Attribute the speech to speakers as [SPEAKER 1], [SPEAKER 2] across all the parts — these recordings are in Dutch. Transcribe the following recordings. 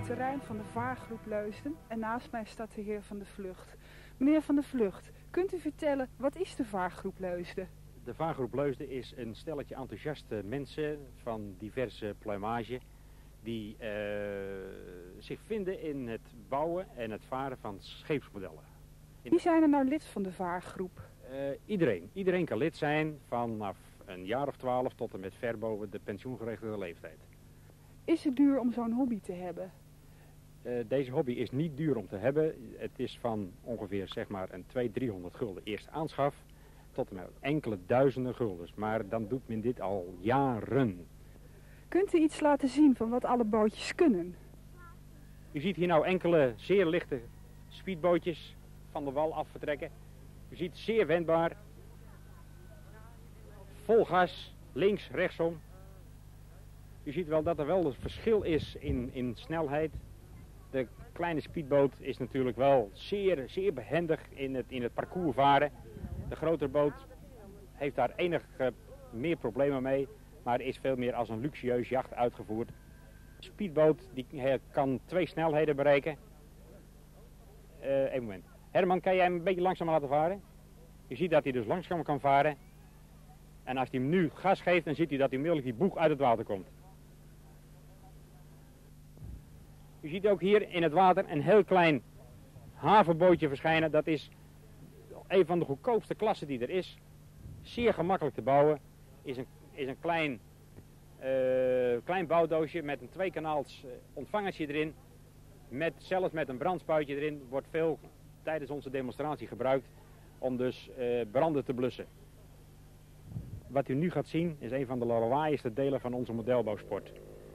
[SPEAKER 1] het terrein van de vaargroep Leusden en naast mij staat de heer Van de Vlugt. Meneer Van de Vlugt, kunt u vertellen, wat is de vaargroep Leusden?
[SPEAKER 2] De vaargroep Leusden is een stelletje enthousiaste mensen van diverse pluimage die zich vinden in het bouwen en het varen van scheepsmodellen.
[SPEAKER 1] Wie zijn er nou lid van de vaargroep?
[SPEAKER 2] Iedereen. Iedereen kan lid zijn vanaf een jaar of 12 tot en met ver boven de pensioengerechtigde leeftijd.
[SPEAKER 1] Is het duur om zo'n hobby te hebben?
[SPEAKER 2] Deze hobby is niet duur om te hebben. Het is van ongeveer zeg maar een 200-300 gulden eerste aanschaf tot en met enkele duizenden guldens. Maar dan doet men dit al jaren.
[SPEAKER 1] Kunt u iets laten zien van wat alle bootjes kunnen?
[SPEAKER 2] U ziet hier nou enkele zeer lichte speedbootjes van de wal af vertrekken. U ziet zeer wendbaar. Vol gas, links, rechtsom. U ziet wel dat er wel een verschil is in snelheid. De kleine speedboot is natuurlijk wel zeer behendig in het parcours varen. De grotere boot heeft daar enig meer problemen mee, maar is veel meer als een luxueus jacht uitgevoerd. De speedboot die kan 2 snelheden bereiken. Even een moment. Herman, kan jij hem een beetje langzamer laten varen? Je ziet dat hij dus langzamer kan varen. En als hij hem nu gas geeft, dan ziet hij dat hij onmiddellijk die boeg uit het water komt. U ziet ook hier in het water een heel klein havenbootje verschijnen. Dat is een van de goedkoopste klassen die er is. Zeer gemakkelijk te bouwen. Is een klein bouwdoosje met een 2-kanaals ontvangertje erin. Zelfs met een brandspuitje erin. Wordt veel tijdens onze demonstratie gebruikt om dus branden te blussen. Wat u nu gaat zien is een van de lawaaiste delen van onze modelbouwsport.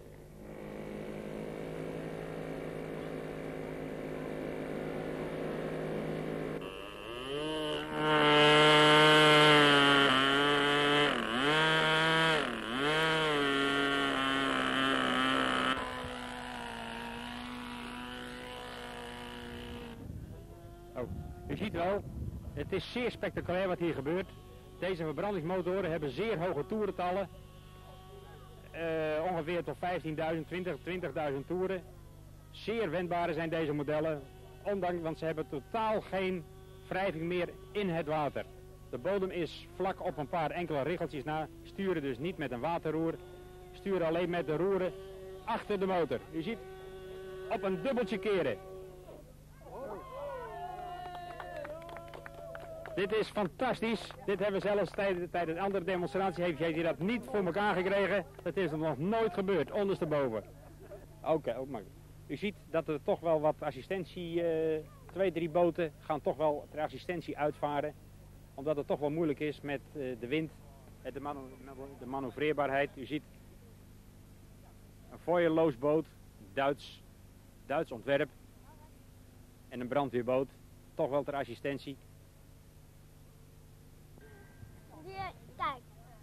[SPEAKER 2] U ziet wel, het is zeer spectaculair wat hier gebeurt. Deze verbrandingsmotoren hebben zeer hoge toerentallen. Ongeveer tot 15.000, 20.000 toeren. Zeer wendbare zijn deze modellen, want ze hebben totaal geen wrijving meer in het water. De bodem is vlak op een paar enkele riggeltjes na. Sturen dus niet met een waterroer. Sturen alleen met de roeren achter de motor. U ziet, op een dubbeltje keren. Dit is fantastisch. Dit hebben we zelfs tijdens een andere demonstratie heeft hij dat niet voor elkaar gekregen. Dat is er nog nooit gebeurd, ondersteboven. Oké, maar u ziet dat er toch wel wat assistentie, 2-3 boten gaan toch wel ter assistentie uitvaren. Omdat het toch wel moeilijk is met de wind, de manoeuvreerbaarheid. U ziet een foilerloosboot, Duits ontwerp en een brandweerboot, toch wel ter assistentie.
[SPEAKER 3] Hier, kijk.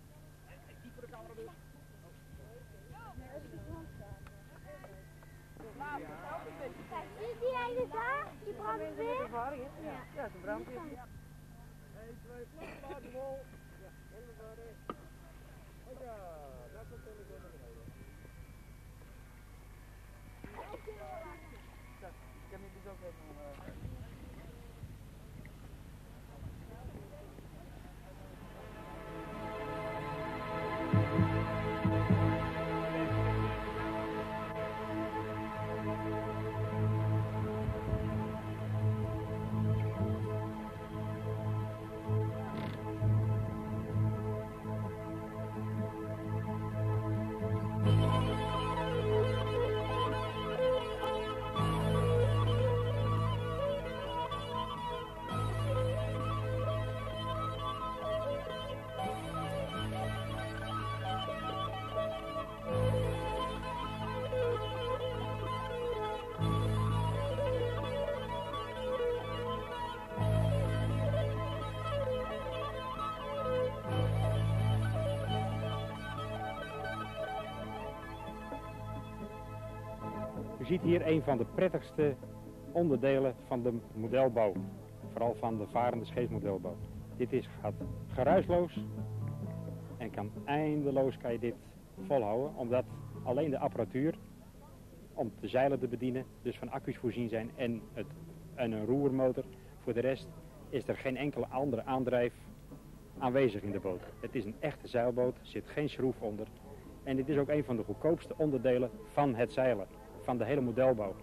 [SPEAKER 3] Kijk, zie je die ene daar? Die brandweer? Ja, dat is een brandweer. 1, 2, laat de bol. Ja, helemaal. Ja, dat komt er naar beneden. Ik heb niet dus ook even...
[SPEAKER 2] U ziet hier een van de prettigste onderdelen van de modelbouw. Vooral van de varende scheepsmodelbouw. Dit gaat geruisloos en eindeloos kan je dit volhouden. Omdat alleen de apparatuur om de zeilen te bedienen, dus van accu's voorzien zijn en een roermotor. Voor de rest is er geen enkele andere aandrijf aanwezig in de boot. Het is een echte zeilboot, er zit geen schroef onder. En dit is ook een van de goedkoopste onderdelen van het zeilen, van de hele modelbouw.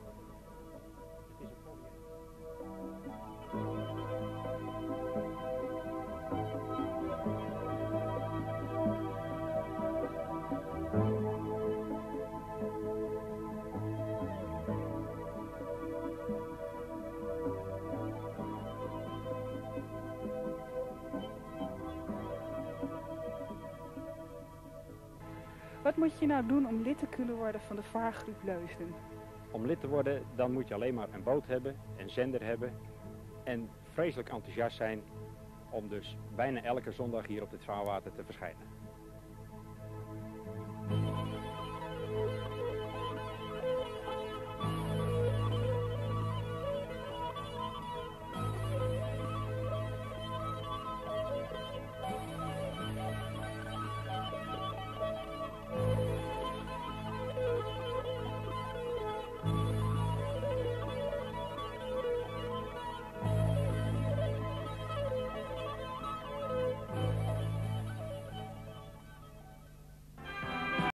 [SPEAKER 1] Wat moet je nou doen om lid te kunnen worden van de vaargroep Leusden?
[SPEAKER 2] Om lid te worden, dan moet je alleen maar een boot hebben, een zender hebben en vreselijk enthousiast zijn om dus bijna elke zondag hier op dit vaarwater te verschijnen.